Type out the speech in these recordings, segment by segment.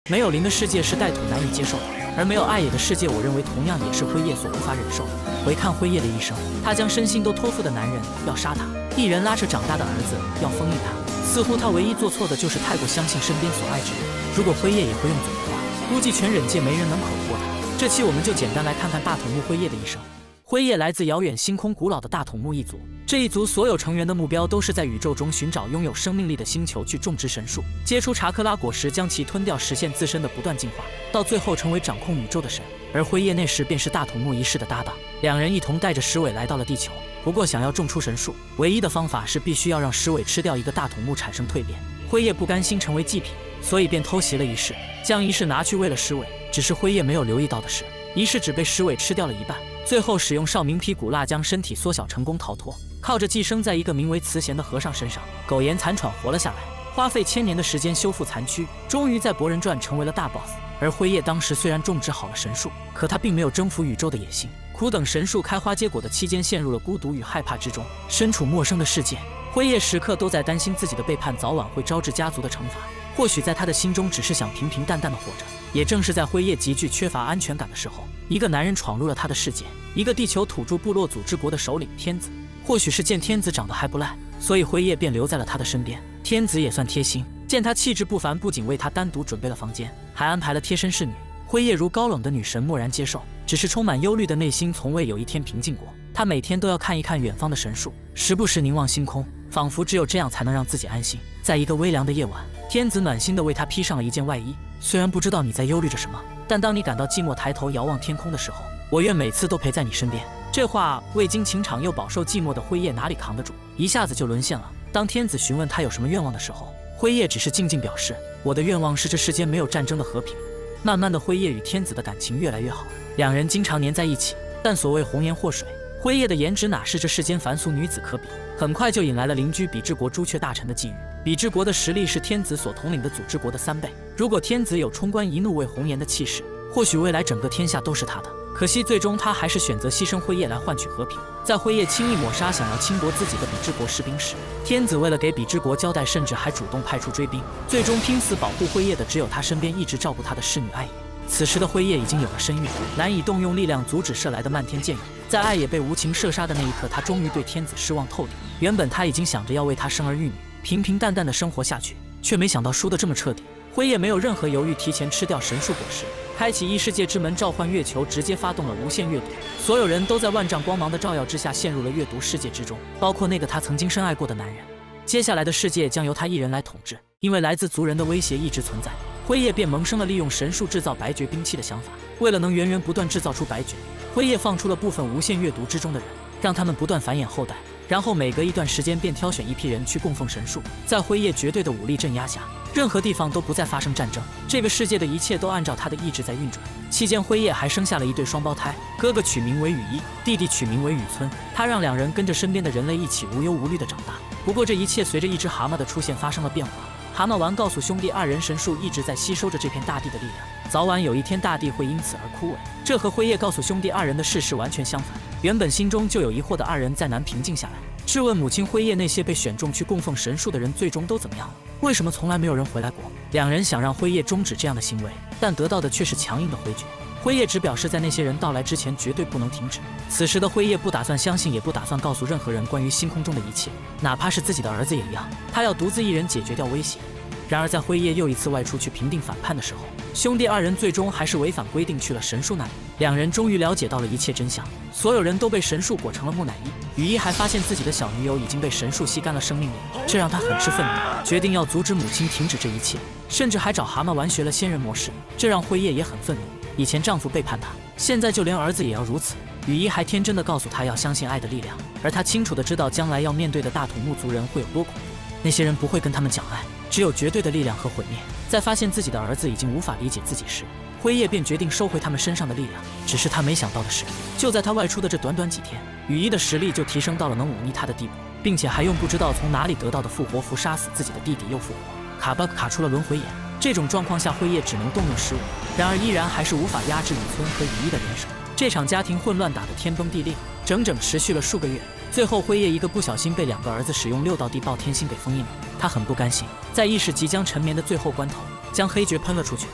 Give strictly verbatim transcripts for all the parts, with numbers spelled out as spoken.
没有灵的世界是带土难以接受的，而没有爱野的世界，我认为同样也是辉夜所无法忍受的。回看辉夜的一生，他将身心都托付的男人要杀他，一人拉扯长大的儿子要封印他，似乎他唯一做错的就是太过相信身边所爱之人。如果辉夜也会用嘴的话，估计全忍界没人能口得过他。这期我们就简单来看看大筒木辉夜的一生。辉夜来自遥远星空古老的大筒木一族，这一族所有成员的目标都是在宇宙中寻找拥有生命力的星球去种植神树，结出查克拉果实将其吞掉，实现自身的不断进化，到最后成为掌控宇宙的神。而辉夜那时便是大筒木一世的搭档，两人一同带着石尾来到了地球。不过想要种出神树，唯一的方法是必须要让石尾吃掉一个大筒木产生蜕变。辉夜不甘心成为祭品，所以便偷袭了仪式，将仪式拿去喂了石尾。只是辉夜没有留意到的是，仪式只被石尾吃掉了一半，最后使用少明皮古蜡将身体缩小，成功逃脱，靠着寄生在一个名为慈贤的和尚身上，苟延残喘活了下来，花费千年的时间修复残躯，终于在博人传成为了大 boss。 而辉夜当时虽然种植好了神树，可他并没有征服宇宙的野心，苦等神树开花结果的期间，陷入了孤独与害怕之中，身处陌生的世界。辉夜时刻都在担心自己的背叛早晚会招致家族的惩罚，或许在他的心中只是想平平淡淡的活着。也正是在辉夜极具缺乏安全感的时候，一个男人闯入了他的世界，一个地球土著部落组织国的首领天子。或许是见天子长得还不赖，所以辉夜便留在了他的身边。天子也算贴心，见他气质不凡，不仅为他单独准备了房间，还安排了贴身侍女。辉夜如高冷的女神默然接受，只是充满忧虑的内心从未有一天平静过。他每天都要看一看远方的神树，时不时凝望星空，仿佛只有这样才能让自己安心。在一个微凉的夜晚，天子暖心地为他披上了一件外衣。虽然不知道你在忧虑着什么，但当你感到寂寞抬头遥望天空的时候，我愿每次都陪在你身边。这话未经情场又饱受寂寞的辉夜哪里扛得住，一下子就沦陷了。当天子询问他有什么愿望的时候，辉夜只是静静表示，我的愿望是这世间没有战争的和平。慢慢的，辉夜与天子的感情越来越好，两人经常黏在一起。但所谓红颜祸水，辉夜的颜值哪是这世间凡俗女子可比，很快就引来了邻居比之国朱雀大臣的觊觎。比之国的实力是天子所统领的组织国的三倍，如果天子有冲冠一怒为红颜的气势，或许未来整个天下都是他的。可惜最终他还是选择牺牲辉夜来换取和平。在辉夜轻易抹杀想要侵夺自己的比之国士兵时，天子为了给比之国交代，甚至还主动派出追兵，最终拼死保护辉夜的只有他身边一直照顾他的侍女爱野。此时的辉夜已经有了身孕，难以动用力量阻止射来的漫天箭雨。在爱野被无情射杀的那一刻，他终于对天子失望透顶。原本他已经想着要为他生儿育女，平平淡淡的生活下去，却没想到输得这么彻底。辉夜没有任何犹豫，提前吃掉神树果实，开启异世界之门，召唤月球，直接发动了无限阅读。所有人都在万丈光芒的照耀之下陷入了阅读世界之中，包括那个他曾经深爱过的男人。接下来的世界将由他一人来统治，因为来自族人的威胁一直存在，辉夜便萌生了利用神树制造白绝兵器的想法。为了能源源不断制造出白绝，辉夜放出了部分无限阅读之中的人，让他们不断繁衍后代，然后每隔一段时间便挑选一批人去供奉神树。在辉夜绝对的武力镇压下，任何地方都不再发生战争，这个世界的一切都按照他的意志在运转。期间辉夜还生下了一对双胞胎，哥哥取名为羽衣，弟弟取名为羽村。他让两人跟着身边的人类一起无忧无虑地长大。不过这一切随着一只蛤蟆的出现发生了变化。蛤蟆丸告诉兄弟二人，神树一直在吸收着这片大地的力量，早晚有一天大地会因此而枯萎。这和辉夜告诉兄弟二人的事实完全相反。原本心中就有疑惑的二人再难平静下来，质问母亲辉夜，那些被选中去供奉神树的人最终都怎么样了？为什么从来没有人回来过？两人想让辉夜终止这样的行为，但得到的却是强硬的回绝。辉夜只表示在那些人到来之前绝对不能停止。此时的辉夜不打算相信，也不打算告诉任何人关于星空中的一切，哪怕是自己的儿子也一样。他要独自一人解决掉威胁。然而在辉夜又一次外出去平定反叛的时候，兄弟二人最终还是违反规定去了神树那里。两人终于了解到了一切真相，所有人都被神树裹成了木乃伊。羽衣还发现自己的小女友已经被神树吸干了生命力，这让他很是愤怒，决定要阻止母亲停止这一切，甚至还找蛤蟆丸学了仙人模式。这让辉夜也很愤怒，以前丈夫背叛她，现在就连儿子也要如此。羽衣还天真的告诉他要相信爱的力量，而他清楚的知道将来要面对的大筒木族人会有多恐怖。那些人不会跟他们讲爱，只有绝对的力量和毁灭。在发现自己的儿子已经无法理解自己时，辉夜便决定收回他们身上的力量。只是他没想到的是，就在他外出的这短短几天，羽衣的实力就提升到了能忤逆他的地步，并且还用不知道从哪里得到的复活符杀死自己的弟弟又复活，卡 bug 卡出了轮回眼。这种状况下，辉夜只能动用失误，然而依然还是无法压制羽村和羽衣的联手。这场家庭混乱打得天崩地裂，整整持续了数个月。最后辉夜一个不小心被两个儿子使用六道地爆天星给封印了，他很不甘心，在意识即将沉眠的最后关头，将黑诀喷了出去。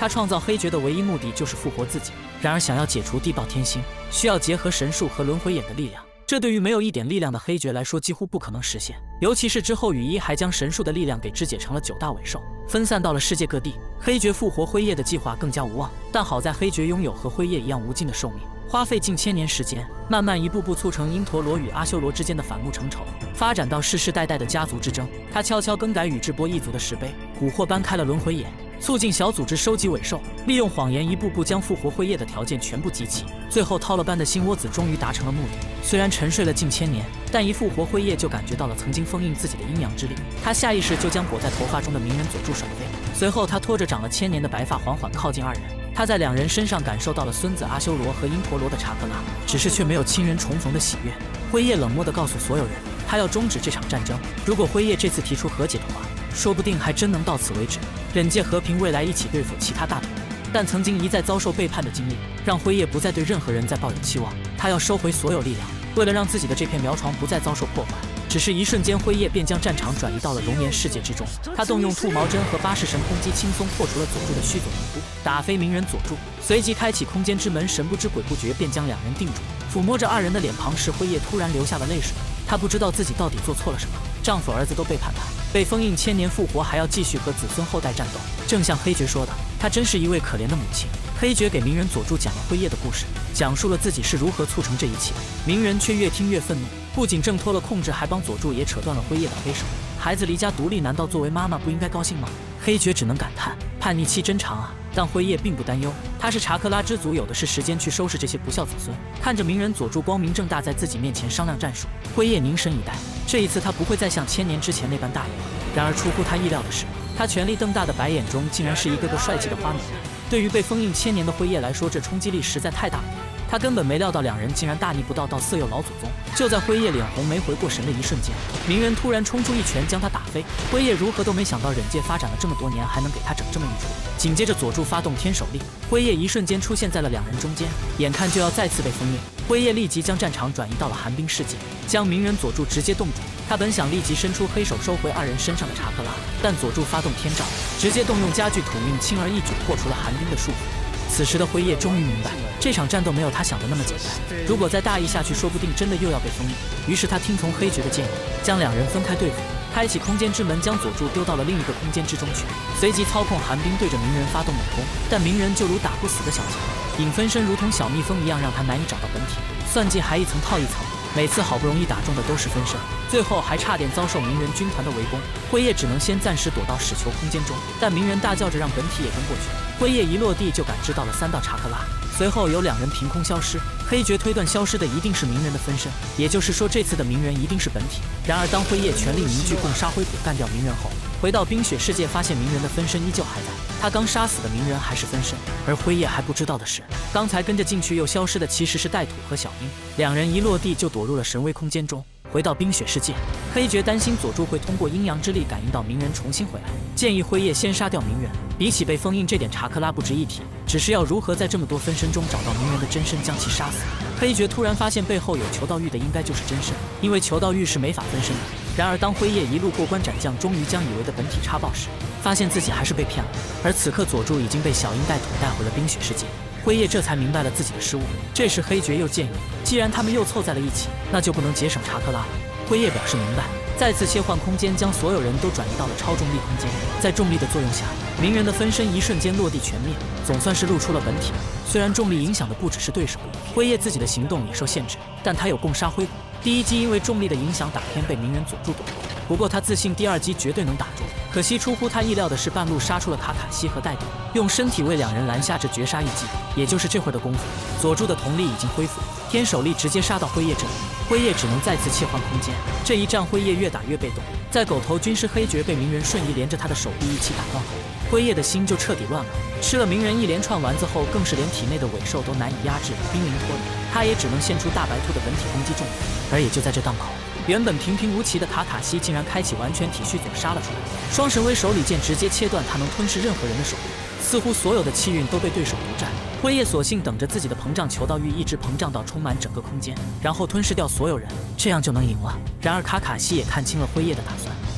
他创造黑爵的唯一目的就是复活自己。然而，想要解除地爆天星，需要结合神术和轮回眼的力量。 这对于没有一点力量的黑爵来说几乎不可能实现，尤其是之后雨衣还将神术的力量给肢解成了九大尾兽，分散到了世界各地。黑爵复活辉夜的计划更加无望，但好在黑爵拥有和辉夜一样无尽的寿命，花费近千年时间，慢慢一步步促成因陀罗与阿修罗之间的反目成仇，发展到世世代代的家族之争。他悄悄更改宇智波一族的石碑，蛊惑搬开了轮回眼。 促进小组织收集尾兽，利用谎言一步步将复活辉夜的条件全部集齐，最后掏了般的星窝子终于达成了目的。虽然沉睡了近千年，但一复活辉夜就感觉到了曾经封印自己的阴阳之力，他下意识就将裹在头发中的鸣人佐助甩飞。随后，他拖着长了千年的白发缓缓靠近二人，他在两人身上感受到了孙子阿修罗和因陀罗的查克拉，只是却没有亲人重逢的喜悦。辉夜冷漠地告诉所有人，他要终止这场战争。如果辉夜这次提出和解的话， 说不定还真能到此为止，忍界和平，未来一起对付其他大同。但曾经一再遭受背叛的经历，让辉夜不再对任何人再抱有期望。他要收回所有力量，为了让自己的这片苗床不再遭受破坏。只是一瞬间，辉夜便将战场转移到了熔岩世界之中。他动用兔毛针和八式神空击，轻松破除了佐助的须佐迷糊，打飞鸣人佐助，随即开启空间之门，神不知鬼不觉便将两人定住。抚摸着二人的脸庞时，辉夜突然流下了泪水。他不知道自己到底做错了什么，丈夫儿子都背叛他。 被封印千年复活，还要继续和子孙后代战斗。正像黑爵说的，她真是一位可怜的母亲。黑爵给鸣人佐助讲了辉夜的故事，讲述了自己是如何促成这一切。鸣人却越听越愤怒，不仅挣脱了控制，还帮佐助也扯断了辉夜的黑手。孩子离家独立，难道作为妈妈不应该高兴吗？黑爵只能感叹，叛逆期真长啊。 但辉夜并不担忧，他是查克拉之族，有的是时间去收拾这些不孝子孙。看着鸣人佐助光明正大在自己面前商量战术，辉夜凝神以待。这一次他不会再像千年之前那般大意了。然而出乎他意料的是，他全力瞪大的白眼中竟然是一个个帅气的花美男。对于被封印千年的辉夜来说，这冲击力实在太大了。 他根本没料到两人竟然大逆不道，到色诱老祖宗。就在辉夜脸红没回过神的一瞬间，鸣人突然冲出一拳将他打飞。辉夜如何都没想到，忍界发展了这么多年，还能给他整这么一出。紧接着佐助发动天手力，辉夜一瞬间出现在了两人中间，眼看就要再次被封印。辉夜立即将战场转移到了寒冰世界，将鸣人佐助直接冻住。他本想立即伸出黑手收回二人身上的查克拉，但佐助发动天照，直接动用加剧土命，轻而易举破除了寒冰的束缚。 此时的辉夜终于明白，这场战斗没有他想的那么简单。如果再大意下去，说不定真的又要被封印。于是他听从黑爵的建议，将两人分开对付，开启空间之门，将佐助丢到了另一个空间之中去。随即操控寒冰对着鸣人发动猛攻，但鸣人就如打不死的小强，影分身如同小蜜蜂一样，让他难以找到本体。算计还一层套一层，每次好不容易打中的都是分身，最后还差点遭受鸣人军团的围攻。辉夜只能先暂时躲到矢球空间中，但鸣人大叫着让本体也跟过去。 辉夜一落地就感知到了三道查克拉，随后有两人凭空消失。黑爵推断消失的一定是鸣人的分身，也就是说这次的鸣人一定是本体。然而当辉夜全力凝聚共杀灰骨干掉鸣人后，回到冰雪世界发现鸣人的分身依旧还在，他刚杀死的鸣人还是分身。而辉夜还不知道的是，刚才跟着进去又消失的其实是带土和小樱，两人一落地就躲入了神威空间中。 回到冰雪世界，黑爵担心佐助会通过阴阳之力感应到鸣人重新回来，建议辉夜先杀掉鸣人。比起被封印，这点查克拉不值一提，只是要如何在这么多分身中找到鸣人的真身，将其杀死。黑爵突然发现背后有求道玉的应该就是真身，因为求道玉是没法分身的。然而当辉夜一路过关斩将，终于将以为的本体插爆时，发现自己还是被骗了。而此刻佐助已经被小樱带土带回了冰雪世界。 辉夜这才明白了自己的失误。这时黑爵又建议，既然他们又凑在了一起，那就不能节省查克拉了。辉夜表示明白，再次切换空间，将所有人都转移到了超重力空间。在重力的作用下，鸣人的分身一瞬间落地全灭，总算是露出了本体。虽然重力影响的不只是对手，辉夜自己的行动也受限制，但他有共杀灰骨。第一击因为重力的影响打偏，被鸣人佐助躲过。不过他自信第二击绝对能打中。 可惜出乎他意料的是，半路杀出了卡卡西和带斗，用身体为两人拦下这绝杀一击。也就是这会儿的功夫，佐助的瞳力已经恢复，天手力直接杀到辉夜这里，辉夜只能再次切换空间。这一战，辉夜越打越被动。在狗头军师黑爵被鸣人瞬移连着他的手臂一起打断后，辉夜的心就彻底乱了。吃了鸣人一连串丸子后，更是连体内的尾兽都难以压制，濒临脱离。他也只能献出大白兔的本体攻击重点。而也就在这档口。 原本平平无奇的卡卡西竟然开启完全体虚佐杀了出来，双神威手里剑直接切断他能吞噬任何人的手臂，似乎所有的气运都被对手独占。辉夜索性等着自己的膨胀求道玉一直膨胀到充满整个空间，然后吞噬掉所有人，这样就能赢了。然而卡卡西也看清了辉夜的打算，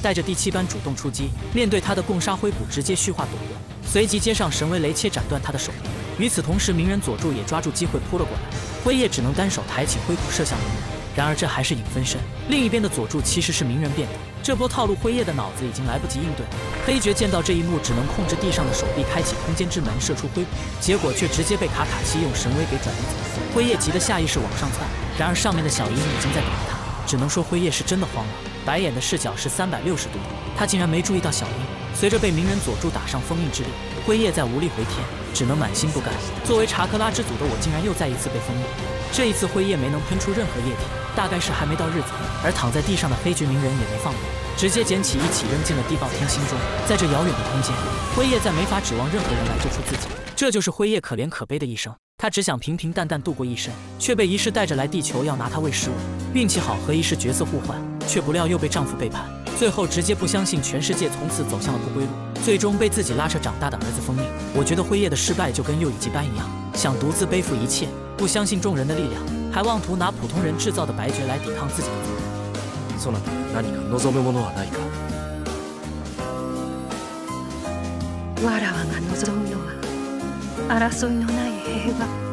带着第七班主动出击，面对他的共杀灰骨直接虚化躲过，随即接上神威雷切斩断他的手臂。与此同时，鸣人佐助也抓住机会扑了过来，辉夜只能单手抬起灰骨射向鸣人。然而这还是影分身，另一边的佐助其实是鸣人变的，这波套路辉夜的脑子已经来不及应对。黑爵见到这一幕，只能控制地上的手臂开启空间之门射出灰骨，结果却直接被卡卡西用神威给转移走。辉夜急得下意识往上窜，然而上面的小樱已经在等着他，只能说辉夜是真的慌了。白眼的视角是三百六十度，他竟然没注意到小樱。随着被鸣人佐助打上封印之力，辉夜再无力回天，只能满心不甘。作为查克拉之祖的我，竟然又再一次被封印。这一次辉夜没能喷出任何液体，大概是还没到日子。而躺在地上的黑爵鸣人也没放过，直接捡起一起扔进了地爆天心中。在这遥远的空间，辉夜再没法指望任何人来救出自己，这就是辉夜可怜可悲的一生。他只想平平淡淡度过一生，却被仪式带着来地球，要拿他喂食物。运气好和仪式角色互换，却不料又被丈夫背叛，最后直接不相信全世界，从此走向了不归路，最终被自己拉扯长大的儿子封印。我觉得辉夜的失败就跟又一季班一样，想独自背负一切，不相信众人的力量，还妄图拿普通人制造的白爵来抵抗自己的族人。 そなたに何か望むものはないか。 わらわが望むのは争いのない平和。